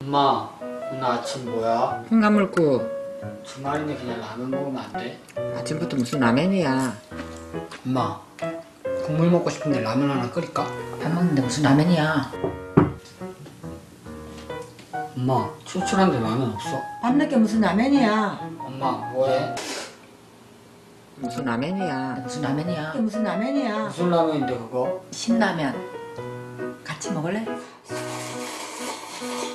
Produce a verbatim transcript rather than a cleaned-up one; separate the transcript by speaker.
Speaker 1: 엄마, 오늘 아침 뭐야?
Speaker 2: 콩나물국.
Speaker 1: 주말인데 그냥 라면 먹으면 안 돼?
Speaker 2: 아침부터 무슨 라면이야.
Speaker 1: 엄마, 국물 먹고 싶은데 라면 하나 끓일까?
Speaker 2: 밥 먹는데 무슨 라면이야.
Speaker 1: 엄마, 출출한데 라면 없어?
Speaker 2: 밤늦게 무슨 라면이야.
Speaker 1: 엄마, 뭐해?
Speaker 2: 무슨 라면이야. 무슨 라면이야. 무슨 라면이야.
Speaker 1: 무슨 라면인데 그거?
Speaker 2: 신라면. 같이 먹을래?